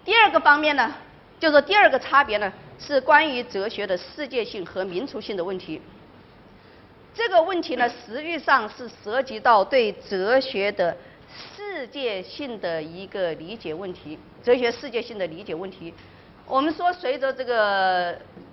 第二个方面呢，就说第二个差别呢，是关于哲学的世界性和民族性的问题。这个问题呢，实际上是涉及到对哲学的世界性的一个理解问题，哲学世界性的理解问题。我们说，随着这个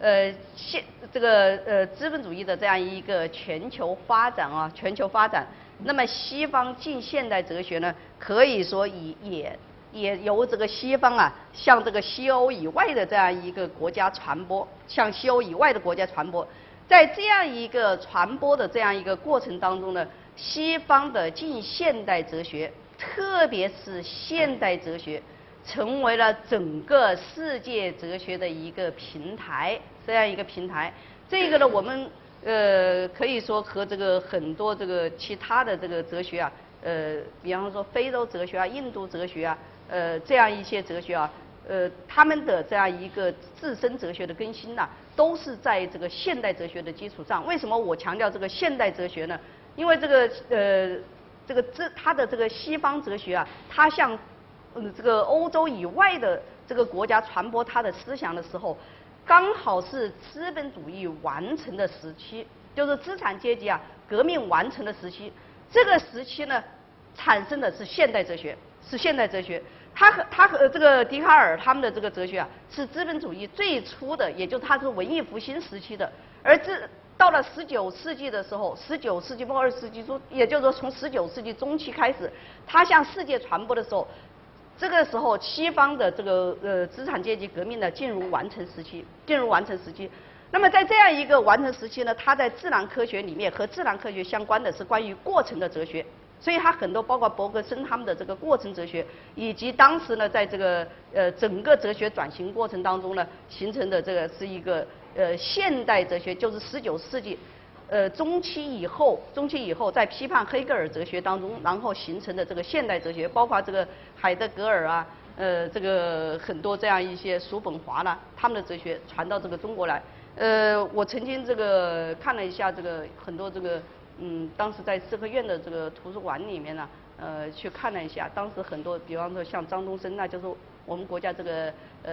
资本主义的这样一个全球发展啊，全球发展，那么西方近现代哲学呢，可以说也由这个西方啊，向这个西欧以外的这样一个国家传播，向西欧以外的国家传播。在这样一个传播的这样一个过程当中呢，西方的近现代哲学，特别是现代哲学，成为了整个世界哲学的一个平台，这样一个平台。这个呢，我们可以说和这个很多这个其他的这个哲学啊，比方说非洲哲学啊、印度哲学啊，这样一些哲学啊，他们的这样一个自身哲学的更新呢，都是在这个现代哲学的基础上。为什么我强调这个现代哲学呢？因为它的这个西方哲学啊，它向这个欧洲以外的这个国家传播它的思想的时候，刚好是资本主义完成的时期，就是资产阶级啊革命完成的时期。这个时期呢，产生的是现代哲学，是现代哲学。他和这个笛卡尔他们的这个哲学啊，是资本主义最初的，也就是它是文艺复兴时期的。而到了19世纪的时候，19世纪末20世纪初，也就是说从19世纪中期开始，它向世界传播的时候，这个时候西方的这个资产阶级革命呢进入完成时期，那么在这样一个完成时期呢，它在自然科学里面和自然科学相关的是关于过程的哲学。所以它很多包括伯格森他们的这个过程哲学，以及当时呢在这个整个哲学转型过程当中呢形成的这个是一个现代哲学，就是19世纪中期以后在批判黑格尔哲学当中，然后形成的这个现代哲学，包括这个海德格尔啊，这个很多这样一些叔本华啦，他们的哲学传到这个中国来。我曾经这个看了一下这个很多这个。当时在四合院的这个图书馆里面呢，去看了一下，当时很多，比方说像张东升，那就是我们国家这个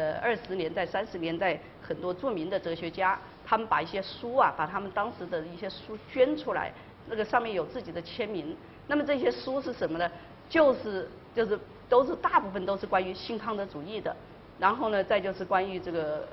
20年代、30年代很多著名的哲学家，他们把一些书啊，把他们当时的一些书捐出来，那个上面有自己的签名。那么这些书是什么呢？就是大部分都是关于新康德主义的，然后呢，再就是关于这个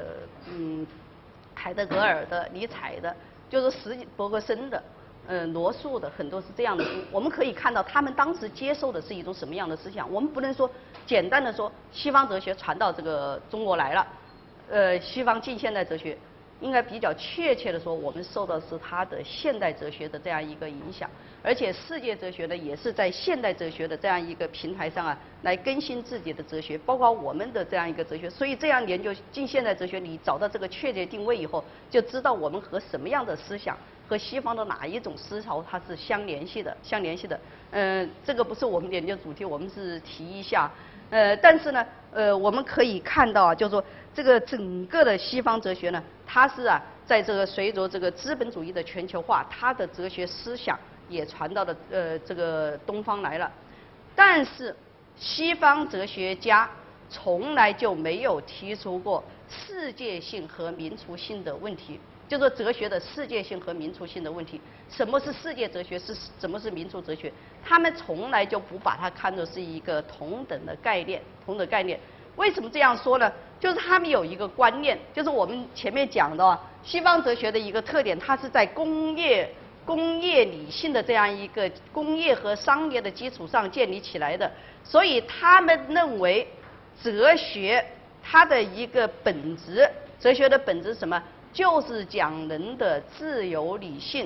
海德格尔的、尼采的，就是伯格森的。罗素的很多是这样的书，我们可以看到他们当时接受的是一种什么样的思想。我们不能说简单的说西方哲学传到这个中国来了，西方近现代哲学，应该比较确切的说，我们受到是它的现代哲学的这样一个影响，而且世界哲学呢也是在现代哲学的这样一个平台上啊来更新自己的哲学，包括我们的这样一个哲学。所以这样研究近现代哲学，你找到这个确切定位以后，就知道我们和什么样的思想。和西方的哪一种思潮它是相联系的，这个不是我们研究主题，我们是提一下。但是呢，我们可以看到啊，就是说这个整个的西方哲学呢，它是啊，在这个随着这个资本主义的全球化，它的哲学思想也传到了这个东方来了。但是西方哲学家从来就没有提出过世界性和民族性的问题。就说哲学的世界性和民族性的问题，什么是世界哲学，什么是民族哲学？他们从来就不把它看作是一个同等的概念。为什么这样说呢？就是他们有一个观念，就是我们前面讲的西方哲学的一个特点，它是在工业理性的这样一个工业和商业的基础上建立起来的，所以他们认为哲学它的一个本质，哲学的本质是什么？就是讲人的自由理性，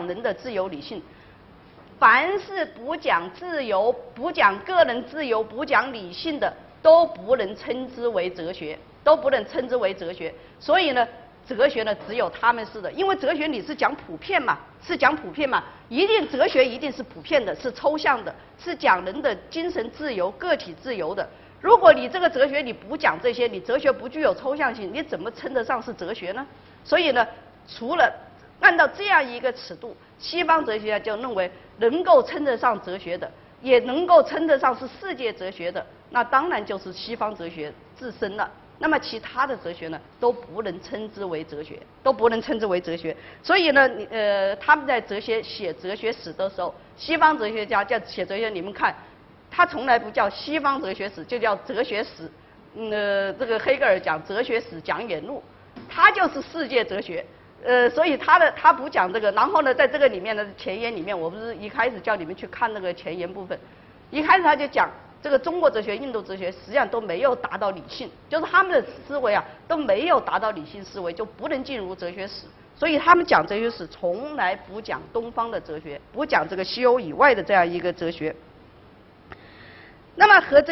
凡是不讲自由、不讲个人自由、不讲理性的，都不能称之为哲学。所以呢，哲学呢只有他们是的，因为哲学你是讲普遍嘛，哲学一定是普遍的，是抽象的，是讲人的精神自由、个体自由的。如果你这个哲学你不讲这些，你哲学不具有抽象性，你怎么称得上是哲学呢？所以呢，除了按照这样一个尺度，西方哲学家就认为能够称得上哲学的，也能够称得上是世界哲学的， 那当然就是西方哲学自身了。那么其他的哲学呢，都不能称之为哲学，都不能称之为哲学。所以呢，他们在写哲学史的时候，西方哲学家叫写哲学，你们看，他从来不叫西方哲学史，就叫哲学史。这个黑格尔讲哲学史讲演录，他就是世界哲学。所以他不讲这个。然后呢，在这个里面呢，前言里面，我不是一开始叫你们去看那个前言部分，一开始他就讲。这个中国哲学、印度哲学实际上都没有达到理性，就是他们的思维啊都没有达到理性思维，就不能进入哲学史。所以他们讲哲学史从来不讲东方的哲学，不讲这个西欧以外的这样一个哲学。那么和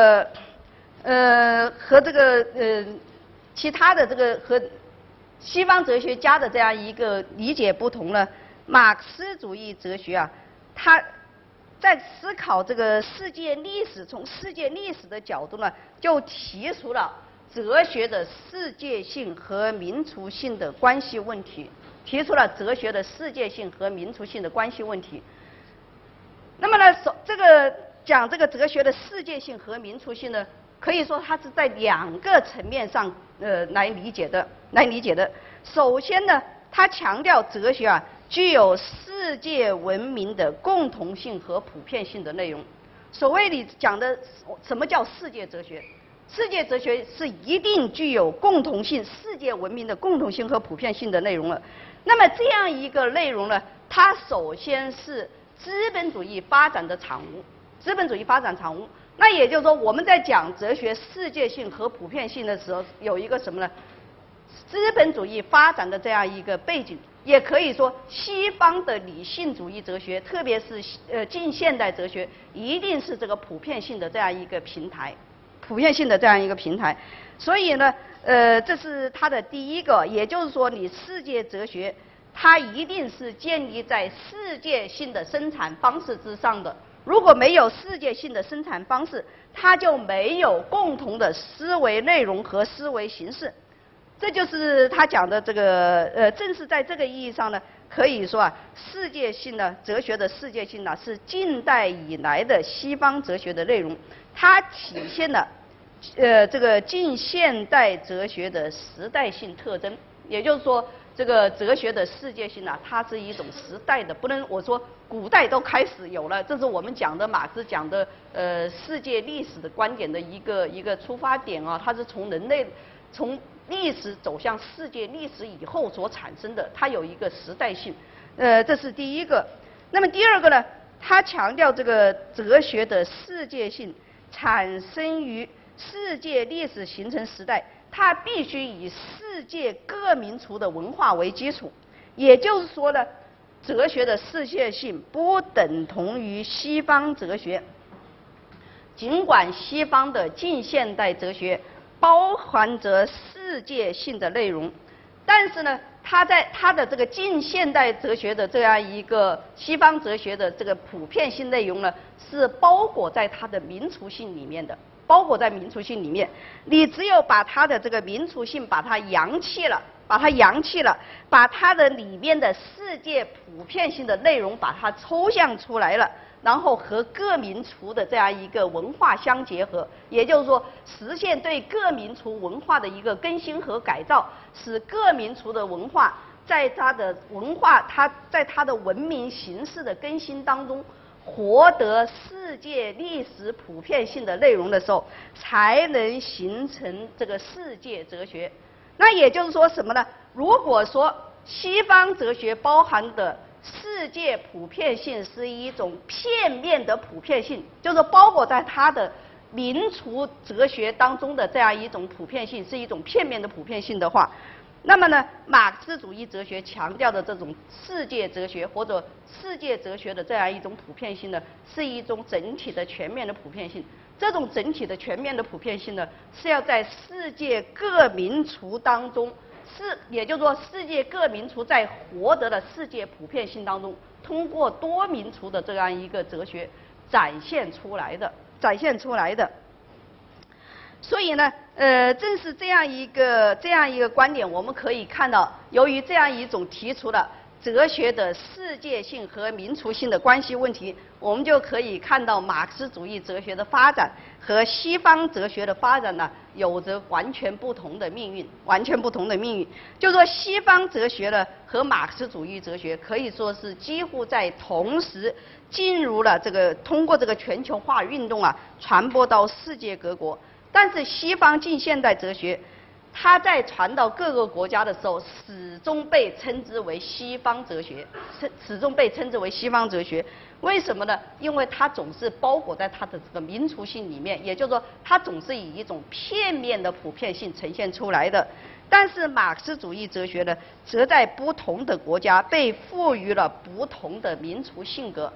其他的这个和西方哲学家的这样一个理解不同呢，马克思主义哲学啊，它在思考这个世界历史，从世界历史的角度呢，就提出了哲学的世界性和民族性的关系问题，提出了哲学的世界性和民族性的关系问题。那么呢，讲这个哲学的世界性和民族性呢，可以说它是在2个层面上来理解的。首先呢，它强调哲学啊具有世界文明的共同性和普遍性的内容。所谓你讲的什么叫世界哲学？世界哲学是一定具有共同性、世界文明的共同性和普遍性的内容了。那么这样一个内容呢，它首先是资本主义发展的产物，资本主义发展产物。那也就是说，我们在讲哲学世界性和普遍性的时候，有一个什么呢？资本主义发展的这样一个背景。也可以说，西方的理性主义哲学，特别是近现代哲学，一定是这个普遍性的这样一个平台，普遍性的这样一个平台。所以呢，这是它的第一个，也就是说，你世界哲学它一定是建立在世界性的生产方式之上的。如果没有世界性的生产方式，它就没有共同的思维内容和思维形式。这就是他讲的这个正是在这个意义上呢，可以说啊，世界性呢，哲学的世界性呢，是近代以来的西方哲学的内容，它体现了这个近现代哲学的时代性特征。也就是说，这个哲学的世界性呢，它是一种时代的，不能我说古代都开始有了，这是我们讲的马克思讲的世界历史的观点的一个出发点啊，它是从人类从历史走向世界历史以后所产生的，它有一个时代性，这是第一个。那么第二个呢，它强调这个哲学的世界性产生于世界历史形成时代，它必须以世界各民族的文化为基础。也就是说呢，哲学的世界性不等同于西方哲学，尽管西方的近现代哲学包含着世界性的内容，但是呢，它在它的这个近现代哲学的这样一个西方哲学的这个普遍性内容呢，是包裹在它的民族性里面的，包裹在民族性里面。你只有把它的这个民族性把它扬弃了，把它的里面的世界普遍性的内容把它抽象出来了，然后和各民族的这样一个文化相结合，也就是说，实现对各民族文化的一个更新和改造，使各民族的文化在它的文明形式的更新当中，获得世界历史普遍性的内容的时候，才能形成这个世界哲学。那也就是说什么呢？如果说西方哲学包含的世界普遍性是一种片面的普遍性，就是包裹在它的民族哲学当中的这样一种普遍性是一种片面的普遍性的话，那么呢，马克思主义哲学强调的这种世界哲学或者世界哲学的这样一种普遍性呢，是一种整体的全面的普遍性。这种整体的全面的普遍性呢，是要在世界各民族当中，也就是说，世界各民族在获得了世界普遍性当中，通过多民族的这样一个哲学展现出来的。所以呢，正是这样一个观点，我们可以看到，由于这样一种提出了哲学的世界性和民族性的关系问题，我们就可以看到马克思主义哲学的发展和西方哲学的发展呢，有着完全不同的命运，完全不同的命运。就说西方哲学呢和马克思主义哲学可以说是几乎在同时进入了通过这个全球化运动啊，传播到世界各国。但是西方近现代哲学，它在传到各个国家的时候，始终被称之为西方哲学，始终被称之为西方哲学。为什么呢？因为它总是包裹在它的这个民族性里面，也就是说，它总是以一种片面的普遍性呈现出来的。但是马克思主义哲学呢，则在不同的国家被赋予了不同的民族性格，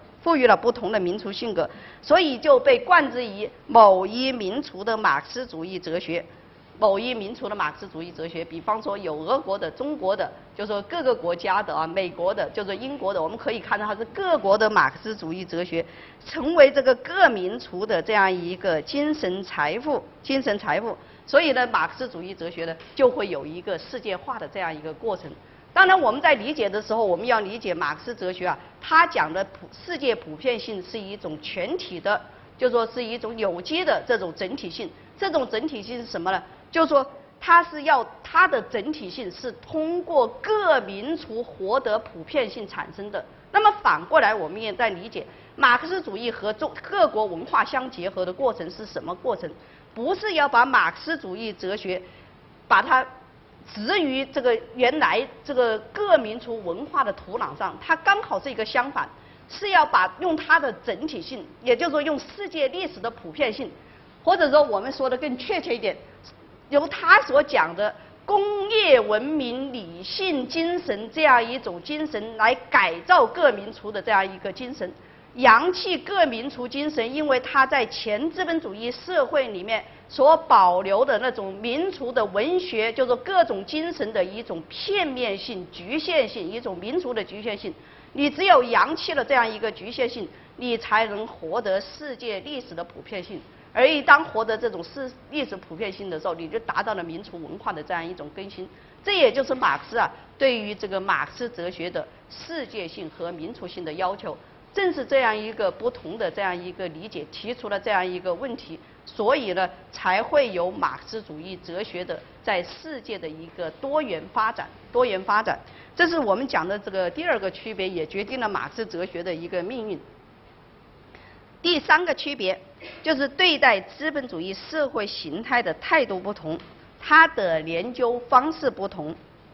所以就被冠之于某一民族的马克思主义哲学。某一民族的马克思主义哲学，比方说有俄国的、中国的，就是说各个国家的啊，美国的，就是英国的，我们可以看到它是各国的马克思主义哲学，成为这个各民族的这样一个精神财富。所以呢，马克思主义哲学呢就会有一个世界化的这样一个过程。当然，我们在理解的时候，我们要理解马克思哲学啊，它讲的世界普遍性是一种全体的，就说是一种有机的这种整体性。这种整体性是什么呢？就是说，它的整体性是通过各民族获得普遍性产生的。那么反过来，我们也在理解马克思主义和各国文化相结合的过程是什么过程？不是要把马克思主义哲学把它植于这个原来这个各民族文化的土壤上，它刚好是一个相反，是要用它的整体性，也就是说用世界历史的普遍性，或者说我们说的更确切一点，由他所讲的工业文明理性精神这样一种精神来改造各民族的这样一个精神，扬弃各民族精神，因为它在前资本主义社会里面所保留的那种民族的文学，就是各种精神的一种片面性、局限性，一种民族的局限性。你只有扬弃了这样一个局限性，你才能获得世界历史的普遍性。而一当获得这种历史普遍性的时候，你就达到了民族文化的这样一种更新。这也就是马克思啊对于这个马克思哲学的世界性和民族性的要求。正是这样一个不同的这样一个理解，提出了这样一个问题，所以呢，才会有马克思主义哲学的在世界的一个多元发展。这是我们讲的这个第二个区别，也决定了马克思哲学的一个命运。第三个区别就是对待资本主义社会形态的态度不同，它的研究方式不同。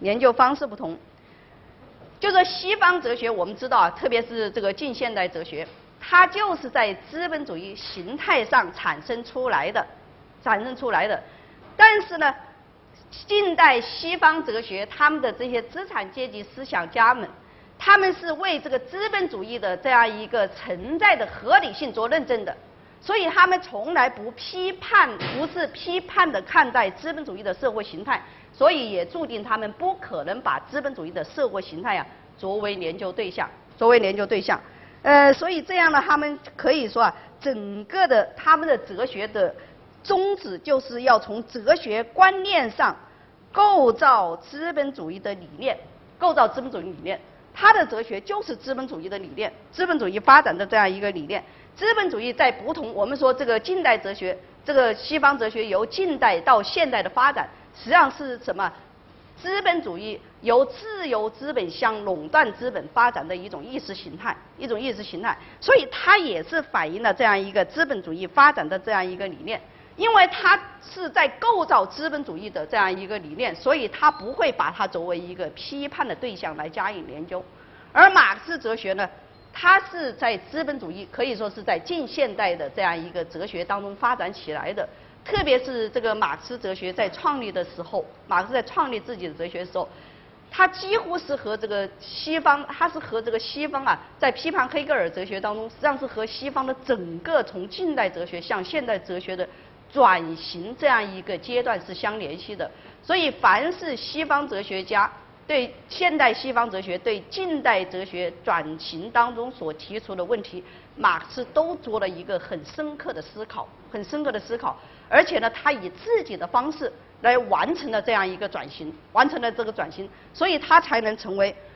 就是西方哲学，我们知道啊，特别是这个近现代哲学，它就是在资本主义形态上产生出来的。但是呢，近代西方哲学他们的这些资产阶级思想家们，他们是为这个资本主义的这样一个存在的合理性做认证的，所以他们从来不是批判的看待资本主义的社会形态，所以也注定他们不可能把资本主义的社会形态作为研究对象。所以这样呢，他们可以说整个的他们的哲学的宗旨就是要从哲学观念上构造资本主义的理念。他的哲学就是资本主义的理念，资本主义发展的这样一个理念。资本主义在不同，我们说这个近代哲学，这个西方哲学由近代到现代的发展，实际上是什么？资本主义由自由资本向垄断资本发展的一种意识形态。所以它也是反映了这样一个资本主义发展的这样一个理念。因为它是在构造资本主义的这样一个理念，所以它不会把它作为一个批判的对象来加以研究。而马克思哲学呢，它是在资本主义可以说是在近现代的这样一个哲学当中发展起来的。特别是这个马克思哲学在创立的时候，马克思在创立自己的哲学的时候，他几乎是和这个西方，在批判黑格尔哲学当中，实际上是和西方的整个从近代哲学向现代哲学的转型这样一个阶段是相联系的。所以凡是西方哲学家对现代西方哲学对近代哲学转型当中所提出的问题，马克思都做了一个很深刻的思考。而且呢，他以自己的方式来完成了这样一个转型，所以他才能成为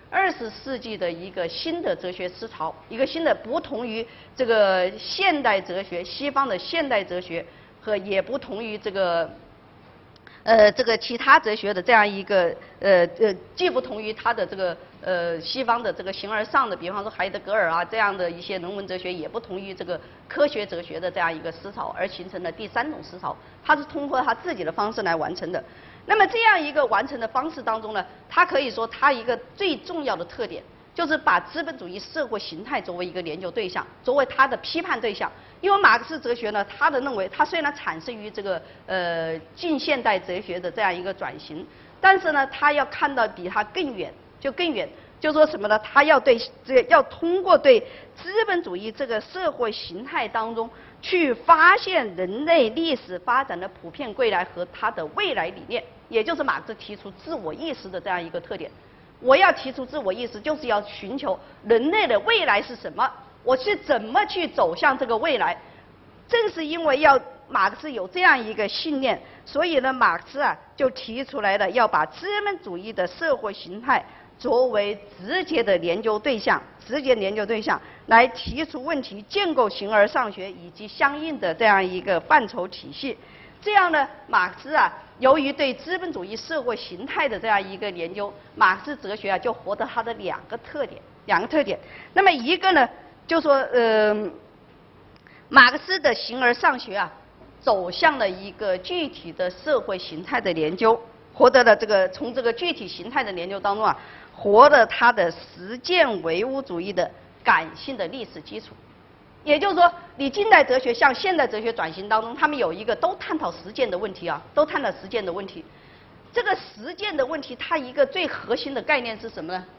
20世纪的一个新的哲学思潮，一个新的不同于这个现代哲学，西方的现代哲学和也不同于这个其他哲学的这样一个既不同于它的这个西方的这个形而上的，比方说海德格尔啊这样的一些人文哲学，也不同于这个科学哲学的这样一个思潮，而形成了第三种思潮，它是通过他自己的方式来完成的。那么这样一个完成的方式当中呢，它可以说它一个最重要的特点，就是把资本主义社会形态作为一个研究对象，作为它的批判对象。因为马克思哲学呢，他的认为，它虽然产生于这个近现代哲学的这样一个转型，但是呢，他要看到比它更远，就说什么呢？他要通过对资本主义这个社会形态当中去发现人类历史发展的普遍归来和它的未来理念，也就是马克思提出自我意识的这样一个特点。我要提出自我意识，就是要寻求人类的未来是什么，我是怎么去走向这个未来。正是因为马克思有这样一个信念，所以呢，马克思就提出来了要把资本主义的社会形态作为直接的研究对象来提出问题，建构形而上学以及相应的这样一个范畴体系。这样呢，马克思由于对资本主义社会形态的这样一个研究，马克思哲学就获得它的两个特点。那么一个呢，就说马克思的形而上学走向了一个具体的社会形态的研究，获得了从这个具体形态的研究当中获得它的实践唯物主义的感性的历史基础。也就是说，你近代哲学向现代哲学转型当中，他们有一个都探讨实践的问题都探讨实践的问题。这个实践的问题，它一个最核心的概念是什么呢？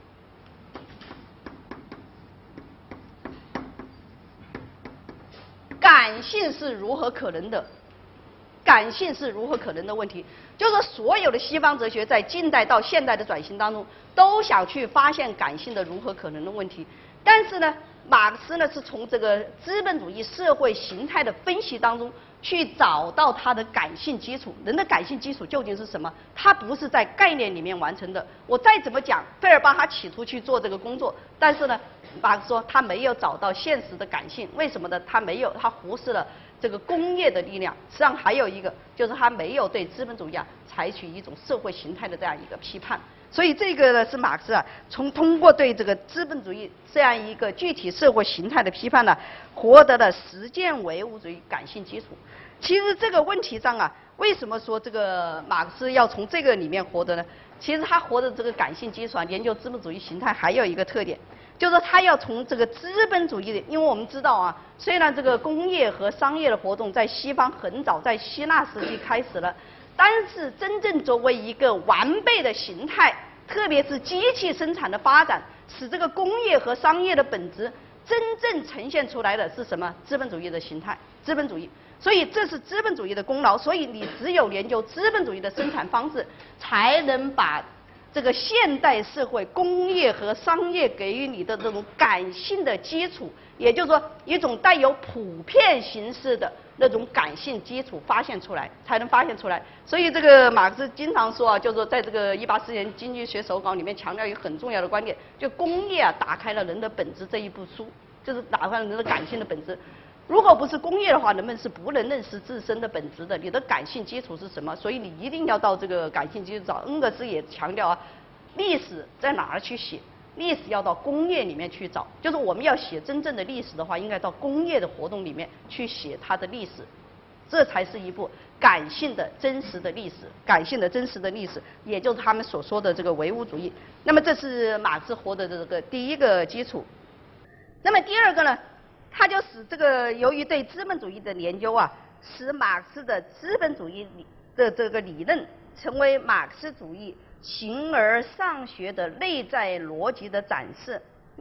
感性是如何可能的？感性是如何可能的问题，就是说所有的西方哲学在近代到现代的转型当中，都想去发现感性的如何可能的问题。但是呢，马克思呢是从这个资本主义社会形态的分析当中去找到它的感性基础。人的感性基础究竟是什么？它不是在概念里面完成的。我再怎么讲，费尔巴哈企图去做这个工作，但是呢，马克思说他没有找到现实的感性。为什么呢？他忽视了这个工业的力量。实际上还有一个，就是他没有对资本主义采取一种社会形态的这样一个批判。所以这个呢是马克思通过对这个资本主义这样一个具体社会形态的批判呢，获得了实践唯物主义感性基础。其实这个问题上为什么说这个马克思要从这个里面获得呢？其实他获得这个感性基础研究资本主义形态还有一个特点，就是他要从这个资本主义的，因为我们知道虽然这个工业和商业的活动在西方很早，在希腊时期开始了。但是真正作为一个完备的形态，特别是机器生产的发展，使这个工业和商业的本质真正呈现出来的是什么？资本主义的形态，资本主义。所以这是资本主义的功劳。所以你只有研究资本主义的生产方式，才能把这个现代社会工业和商业给予你的这种感性的基础，也就是说一种带有普遍形式的那种感性基础才能发现出来。所以这个马克思经常说就是说在这个1840年经济学手稿里面强调一个很重要的观点，就工业打开了人的本质这一部书，就是打开了人的感性的本质。如果不是工业的话，人们是不能认识自身的本质的。你的感性基础是什么？所以你一定要到这个感性基础找。恩格斯也强调历史在哪儿去写？历史要到工业里面去找。就是我们要写真正的历史的话，应该到工业的活动里面去写它的历史，这才是一部感性的真实的历史。感性的真实的历史，也就是他们所说的这个唯物主义。那么这是马克思获得的这个第一个基础。那么第二个呢？它就使这个由于对资本主义的研究使马克思的资本主义的这个理论成为马克思主义形而上学的内在逻辑的展示。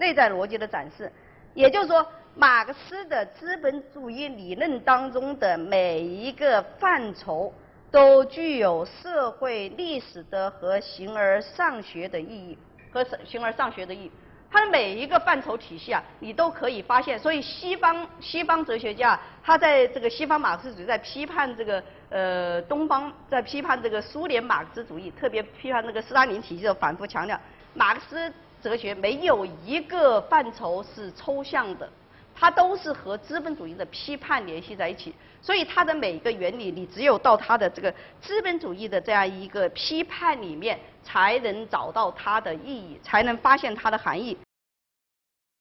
也就是说，马克思的资本主义理论当中的每一个范畴都具有社会历史的和形而上学的意义。它的每一个范畴体系你都可以发现。所以西方哲学家他在这个西方马克思主义在批判这个东方，在批判这个苏联马克思主义，特别批判那个斯大林体系的反复强调， 马克思哲学没有一个范畴是抽象的，它都是和资本主义的批判联系在一起。所以它的每一个原理，你只有到它的这个资本主义的这样一个批判里面，才能找到它的意义，才能发现它的含义。